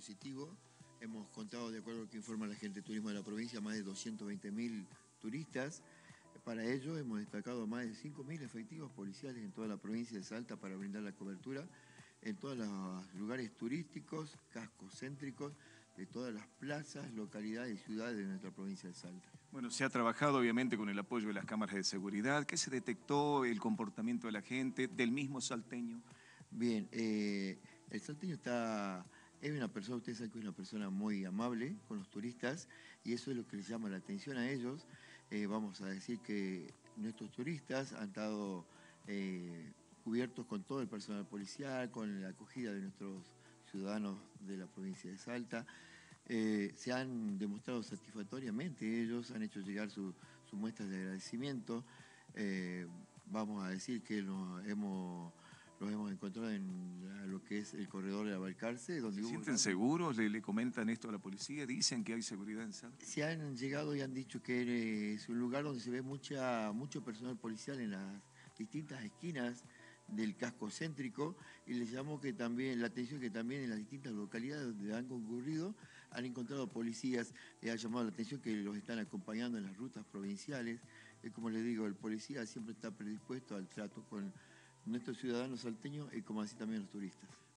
positivo. Hemos contado, de acuerdo a lo que informa la gente de turismo de la provincia, más de 220.000 turistas. Para ello hemos destacado más de 5.000 efectivos policiales en toda la provincia de Salta para brindar la cobertura en todos los lugares turísticos, cascos céntricos, de todas las plazas, localidades y ciudades de nuestra provincia de Salta. Bueno, se ha trabajado obviamente con el apoyo de las cámaras de seguridad. ¿Qué se detectó el comportamiento de la gente, del mismo salteño? Bien, el salteño es una persona, ustedes saben que es una persona muy amable con los turistas y eso es lo que les llama la atención a ellos. Vamos a decir que nuestros turistas han estado cubiertos con todo el personal policial, con la acogida de nuestros ciudadanos de la provincia de Salta. Se han demostrado satisfactoriamente, ellos han hecho llegar sus muestras de agradecimiento. Vamos a decir que los hemos encontrado en lo que es el corredor de la Balcarce, donde ¿Se hubo sienten seguros? ¿Le comentan esto a la policía? ¿Dicen que hay seguridad en Salta? se han llegado y han dicho que es un lugar donde se ve mucho personal policial en las distintas esquinas del casco céntrico y les llamó que también la atención que también en las distintas localidades donde han concurrido han encontrado policías, ha llamado la atención que los están acompañando en las rutas provinciales. Como les digo, el policía siempre está predispuesto al trato con nuestros ciudadanos salteños y como así también los turistas.